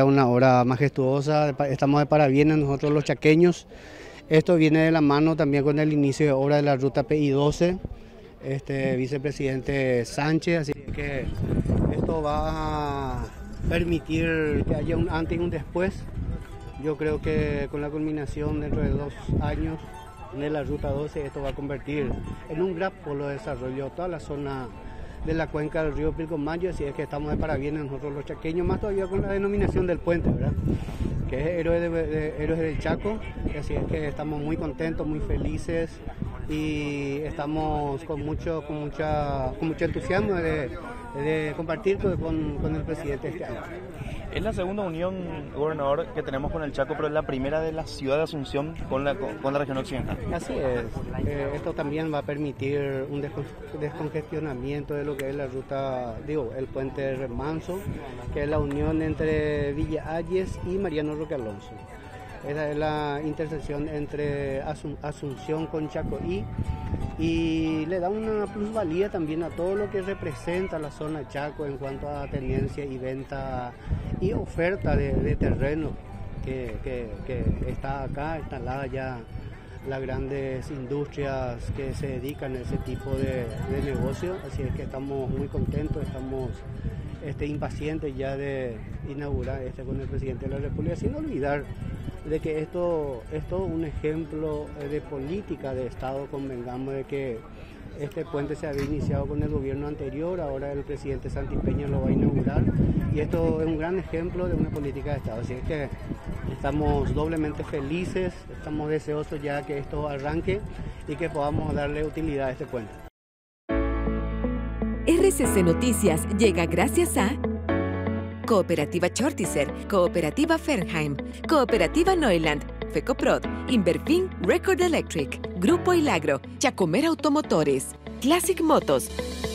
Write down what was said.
es una obra majestuosa, estamos de parabienes nosotros los chaqueños. Esto viene de la mano también con el inicio de obra de la ruta PI12, vicepresidente Sánchez, así que esto va a permitir que haya un antes y un después. Yo creo que con la culminación dentro de 2 años de la ruta 12, esto va a convertir en un gran polo de desarrollo toda la zona de la cuenca del río Pilcomayo, así es que estamos de parabienes nosotros los chaqueños, más todavía con la denominación del puente, ¿verdad? Que es Héroes del Chaco, así es que estamos muy contentos, muy felices y estamos con mucho entusiasmo de compartir con el presidente este año. Es la segunda unión, gobernador, que tenemos con el Chaco, pero es la primera de la ciudad de Asunción con la región occidental. Así es. Esto también va a permitir un descongestionamiento de lo que es la ruta, el puente Remanso, que es la unión entre Villa Ayes y Mariano Roque Alonso. Esa es la intersección entre Asunción con Chacoí y le da una plusvalía también a todo lo que representa la zona Chaco en cuanto a tenencia y venta y oferta de terreno que está acá instalada ya las grandes industrias que se dedican a ese tipo de negocio, así es que estamos muy contentos, estamos impacientes ya de inaugurar con el presidente de la República, sin olvidar de que esto es todo un ejemplo de política de Estado. Convengamos de que este puente se había iniciado con el gobierno anterior, ahora el presidente Santibáñez lo va a inaugurar y esto es un gran ejemplo de una política de Estado, así es que estamos doblemente felices, estamos deseosos ya que esto arranque y que podamos darle utilidad a este puente. RCC Noticias llega gracias a Cooperativa Chortizer, Cooperativa Fernheim, Cooperativa Neuland, Fecoprod, Inverfin Record Electric, Grupo Ilagro, Chacomer Automotores, Classic Motos.